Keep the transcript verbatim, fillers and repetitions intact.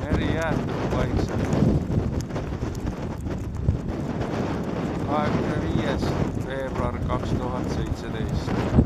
meri jäätub vaikselt. kahekümne viies veebruar kaks tuhat seitseteist.